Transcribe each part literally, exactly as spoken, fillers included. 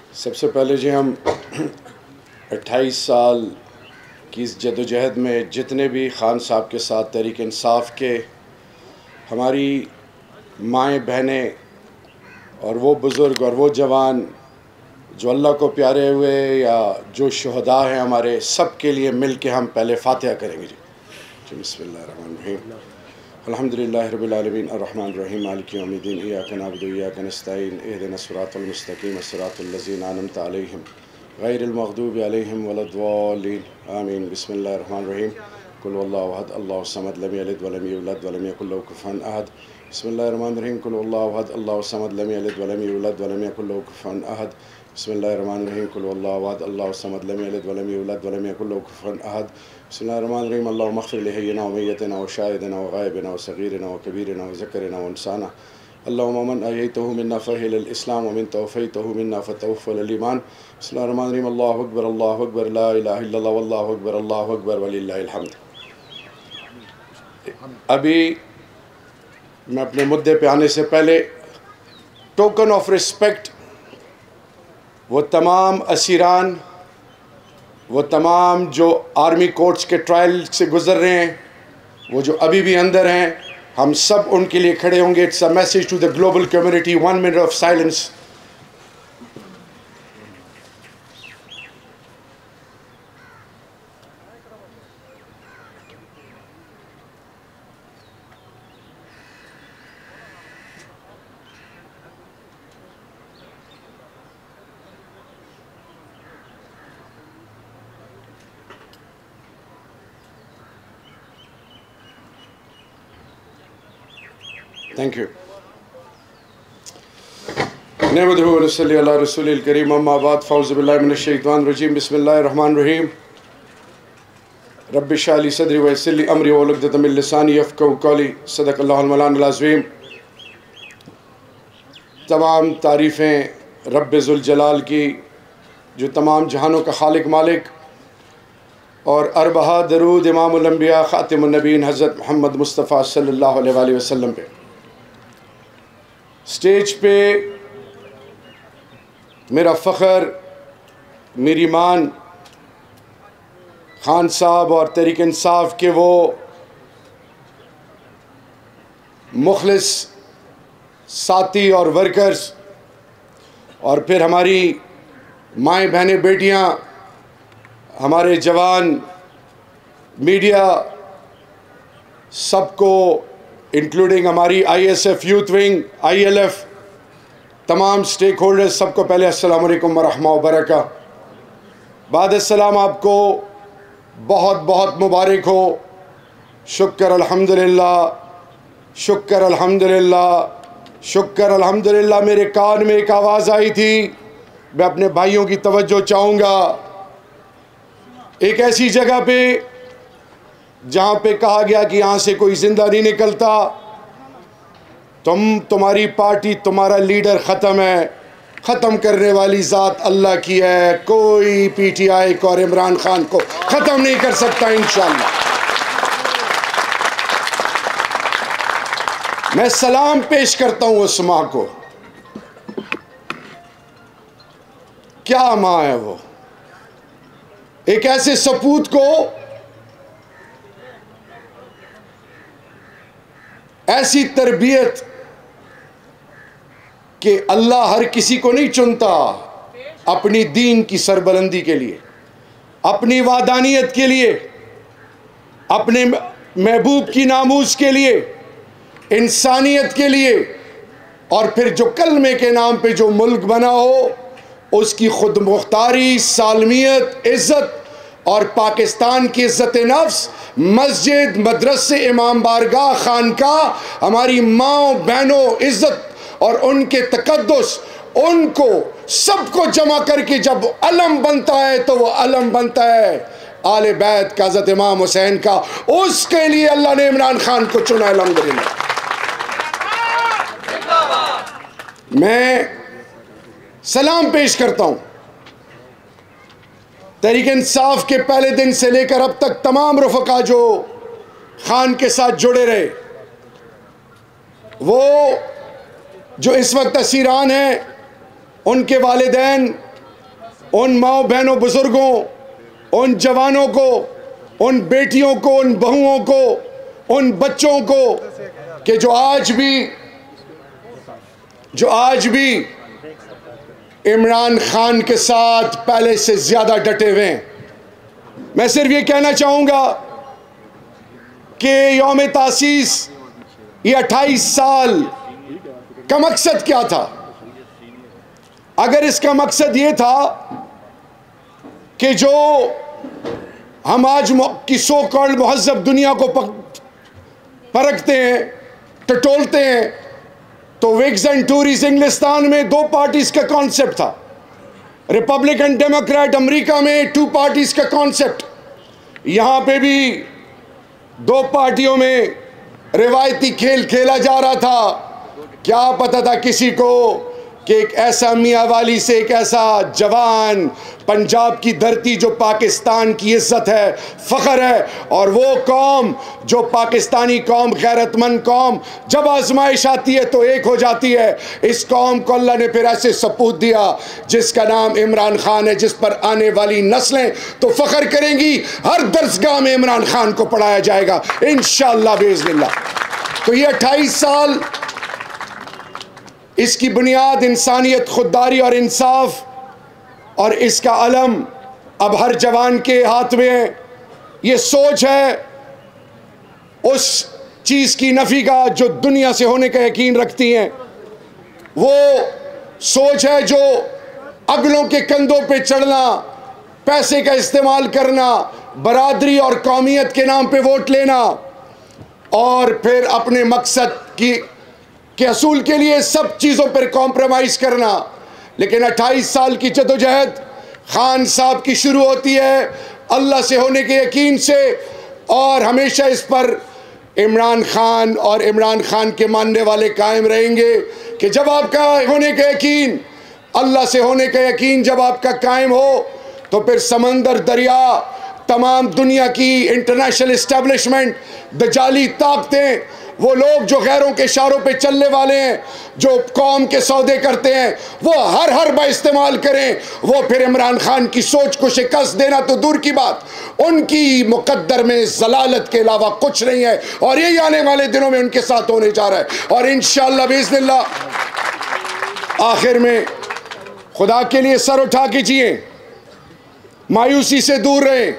सबसे पहले जी हम अट्ठाईस साल की इस जदोजहद में जितने भी ख़ान साहब के साथ तहरीक इंसाफ के हमारी माएँ बहनें और वो बुज़ुर्ग और वो जवान जो अल्लाह को प्यारे हुए या जो शुहदा हैं हमारे, सब के लिए मिल के हम पहले फ़ातिहा करेंगे जी। बिस्मिल्लाहिर्रहमानिर्रहीम अल्हम्दुलिल्लाहि रब्बिल आलमीन अर्रहमानिर रहीम मालिकि यौमिद्दीन इय्याका नअबुदु व इय्याका नस्तईन इहदिनस सिरातल मुस्तक़ीम सिरातल लज़ीना अनअमता अलैहिम गैरिल मग़दूबि अलैहिम वलद्दाल्लीन आमीन। बिस्मिल्लाहिर्रहमानिर्रहीम कुल हुवल्लाहु अहद अल्लाहु समद लम यलिद वलम यूलद वलम यकुल लहू कुफुवन अहद। बिस्मिल्लाहिर्रहमानिर्रहीम कुल हुवल्लाहु अहद अल्लाहु समद लम यलिद वलम यूलद वलम यकुल लहू कुफुवन अहद। बिस्मिल्लाहिर्रहमानिर्रहीम कुल हुवल्लाहु अहद अल्लाहु समद लम यलिद वलम यूलद वलम यकुल लहू कुफुवन अहद। बिस्मिल्लाहिर्रहमानिर्रहीम अल्लाहुम्मा इग़फिर लिहय्यिना व मय्यितिना व शाहिदिना व गायबिना व सगीरिना व कबीरिना व ज़करिना व उनसाना अल्लाहुम्मा मन अहयैतहु मिन्ना फ़अहिल इस्लाम व मिन तवफ़ैतहु मिन्ना फ़तवफ़्फ़ल ईमान। बिस्मिल्लाहिर्रहमानिर्रहीम अल्लाहु अकबर अल्लाहु अकबर ला इलाहा इल्लल्लाह वल्लाहु अकबर अल्लाहु अकबर वलिल्लाहिल हम्द। अभी मैं अपने मुद्दे पे आने से पहले टोकन ऑफ रिस्पेक्ट वो तमाम असीरान, वो तमाम जो आर्मी कोर्ट्स के ट्रायल से गुज़र रहे हैं, वो जो अभी भी अंदर हैं, हम सब उनके लिए खड़े होंगे। It's a message to the global community, one minute of silence. Thank you. नहमदुहु व नसल्ली अला रसूलिल करीम अम्मा बाद फ़ौज़ु बिल्लाहि मिनश शैतानिर रजीम बिस्मिल्लाहिर रहमानिर रहीम रब्बि इश्रह ली सदरी व यस्सिर ली अमरी वहलुल उक़दतम मिन लिसानी यफ़क़हू क़ौली सदक़ल्लाहुल मौलाना अज़ीम। तमाम तारीफ़ें रब्बे ज़ुल जलाल की, जो तमाम जहानों का खालिक मालिक, और अरबहा दरूद इमामुल अंबिया ख़ातिमुन नबीय्यीन हज़रत मोहम्मद मुस्तफ़ा सल्लल्लाहु अलैहि वसल्लम पे। स्टेज पे मेरा फ़ख्र, मेरी मान ख़ान साहब और तहरीक इंसाफ के वो मुखलिस साथी और वर्कर्स, और फिर हमारी माएँ बहनें बेटियाँ, हमारे जवान, मीडिया, सबको इंक्लूडिंग हमारी I S F youth wing, I L F, तमाम स्टेक होल्डर्स, सबको पहले अस्सलाम वालेकुम व रहमतुल्लाहि व बरकातहू। बाद अस्सलाम, आपको बहुत बहुत मुबारक हो। शुक्र अल्हम्दुलिल्लाह, शुक्र अल्हम्दुलिल्लाह, शुक्र अल्हम्दुलिल्लाह। मेरे कान में एक आवाज़ आई थी, मैं अपने भाइयों की तवज्जो चाहूँगा। एक ऐसी जगह पे जहाँ पे कहा गया कि यहाँ से कोई ज़िंदा नहीं निकलता, तुम, तुम्हारी पार्टी, तुम्हारा लीडर ख़त्म है, ख़त्म करने वाली ज़ात अल्लाह की है। कोई पी टी आई को और इमरान खान को ख़त्म नहीं कर सकता इंशाअल्लाह। मैं सलाम पेश करता हूँ उस माँ को। क्या माँ है वो, एक ऐसे सपूत को, ऐसी तरबियत कि अल्लाह हर किसी को नहीं चुनता अपनी दीन की सरबलंदी के लिए, अपनी वादानियत के लिए, अपने महबूब की नामूस के लिए, इंसानियत के लिए, और फिर जो कलमे के नाम पे जो मुल्क बना हो उसकी खुद मुख्तारी, सालमियत, इज़्ज़त और पाकिस्तान की इज़्ज़त नफ्स, मस्जिद, मदरसे, इमाम बारगाह, खानका, हमारी माँ बहनों इज़्ज़त और उनके तकद्दुस, उनको सबको जमा करके जब अलम बनता है तो वो अलम बनता है आले बैत का, हज़रत इमाम हुसैन का। उसके लिए अल्लाह ने इमरान खान को चुना। अल्हम्दुलिल्लाह। मैं सलाम पेश करता हूँ तहरीक इंसाफ के पहले दिन से लेकर अब तक तमाम रफ़का जो खान के साथ जुड़े रहे, वो जो इस वक्त असीरान हैं, उनके वालिदैन, उन माओ बहनों बुजुर्गों, उन जवानों को, उन बेटियों को, उन बहुओं को, उन बच्चों को कि जो आज भी जो आज भी इमरान खान के साथ पहले से ज्यादा डटे हुए हैं। मैं सिर्फ ये कहना चाहूंगा कि यौम तासीस ये अट्ठाईस साल का मकसद क्या था? अगर इसका मकसद ये था कि जो हम आज की सो कॉल्ड महज़ब दुनिया को परखते हैं, टटोलते हैं, तो विग्स एंड टूरीज इंग्लिस्तान में दो पार्टीज का कॉन्सेप्ट था, रिपब्लिकन डेमोक्रेट अमेरिका में टू पार्टीज का कॉन्सेप्ट। यहां पे भी दो पार्टियों में रिवायती खेल खेला जा रहा था। क्या पता था किसी को कि एक ऐसा मियाँ वाली से एक ऐसा जवान, पंजाब की धरती जो पाकिस्तान की इज्जत है, फ़ख्र है, और वो कौम जो पाकिस्तानी कौम, गैरतमंद कौम, जब आजमाइश आती है तो एक हो जाती है। इस कौम को अल्लाह ने फिर ऐसे सपूत दिया जिसका नाम इमरान खान है, जिस पर आने वाली नस्लें तो फ़ख्र करेंगी। हर दरसगाह में इमरान खान को पढ़ाया जाएगा इंशाअल्लाह बिइज़्निल्लाह। तो ये अट्ठाईस साल, इसकी बुनियाद इंसानियत, खुददारी और इंसाफ, और इसका अलम अब हर जवान के हाथ में है। ये सोच है उस चीज़ की नफ़ी का जो दुनिया से होने का यकीन रखती हैं। वो सोच है जो अगलों के कंधों पे चढ़ना, पैसे का इस्तेमाल करना, बरादरी और कौमियत के नाम पे वोट लेना, और फिर अपने मकसद की के असूल के लिए सब चीज़ों पर कॉम्प्रोमाइज़ करना। लेकिन अट्ठाईस साल की जदोजहद खान साहब की शुरू होती है अल्लाह से होने के यकीन से, और हमेशा इस पर इमरान खान और इमरान खान के मानने वाले कायम रहेंगे कि जब आपका होने का यकीन, अल्लाह से होने का यकीन जब आपका कायम हो, तो फिर समंदर, दरिया, तमाम दुनिया की इंटरनेशनल इस्टेब्लिशमेंट, दजाली ताकतें, वो लोग जो गैरों के इशारों पे चलने वाले हैं, जो कौम के सौदे करते हैं, वो हर हर बा इस्तेमाल करें। वो फिर इमरान खान की सोच को शिकस्त देना तो दूर की बात, उनकी मुकद्दर में जलालत के अलावा कुछ नहीं है, और यही आने वाले दिनों में उनके साथ होने जा रहा है। और इंशाअल्लाह बिइज़्निल्लाह आखिर में खुदा के लिए सर उठा के जिए, मायूसी से दूर रहें।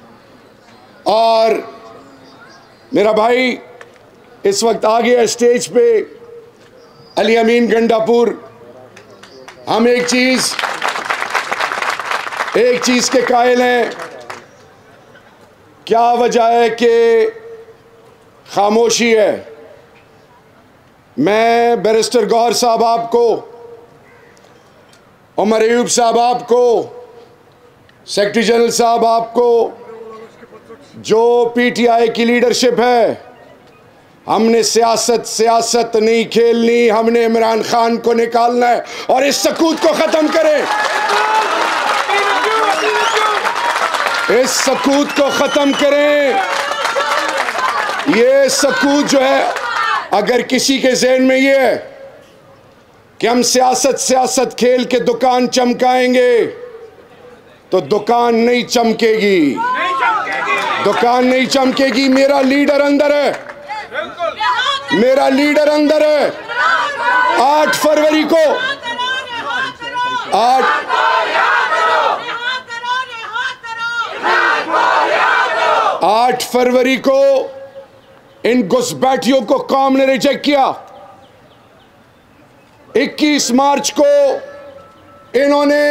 और मेरा भाई इस वक्त आ गया स्टेज पे, अली अमीन गंडापुर। हम एक चीज़ एक चीज़ के कायल हैं, क्या वजह है कि खामोशी है। मैं बैरिस्टर गौहर साहब आपको, उमर अयूब साहब आपको, सेक्रेटरी जनरल साहब आपको, जो पीटीआई की लीडरशिप है, हमने सियासत सियासत नहीं खेलनी, हमने इमरान खान को निकालना है और इस सकूत को ख़त्म करें। इस सकूत को ख़त्म करें। ये सकूत जो है, अगर किसी के जहन में ये है कि हम सियासत सियासत खेल के दुकान चमकाएंगे, तो दुकान नहीं चमकेगी, दुकान नहीं चमकेगी। मेरा लीडर अंदर है, मेरा लीडर अंदर है। आठ फरवरी को आठ आठ फरवरी को इन घुसपैठियों को कौम ने रिजेक्ट किया। इक्कीस मार्च को इन्होंने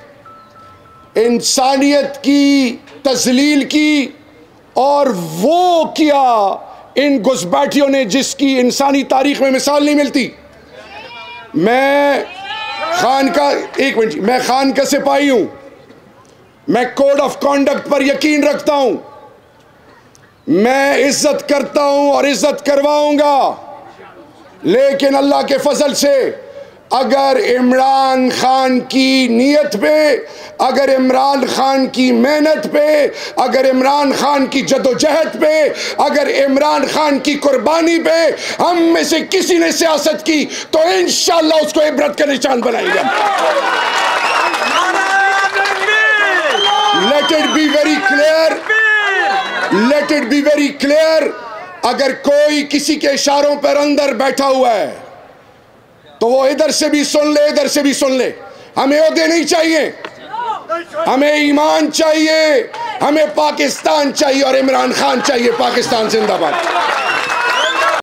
इंसानियत की तजलील की, और वो किया इन घुसपैठियों ने जिसकी इंसानी तारीख में मिसाल नहीं मिलती। मैं खान का एक मिनट मैं खान का सिपाही हूं, मैं कोड ऑफ कॉन्डक्ट पर यकीन रखता हूं, मैं इज्जत करता हूं और इज्जत करवाऊंगा। लेकिन अल्लाह के फजल से अगर इमरान खान की नीयत पे, अगर इमरान खान की मेहनत पे, अगर इमरान खान की जदोजहद पे, अगर इमरान खान की कुर्बानी पे हम में से किसी ने सियासत की, तो इंशाअल्लाह उसको इबरत का निशान बनाएगा। Let it be very clear, let it be very clear, अगर कोई किसी के इशारों पर अंदर बैठा हुआ है तो वो इधर से भी सुन ले, इधर से भी सुन ले। हमें ओहदे नहीं चाहिए, हमें ईमान चाहिए, हमें पाकिस्तान चाहिए और इमरान खान चाहिए। पाकिस्तान जिंदाबाद।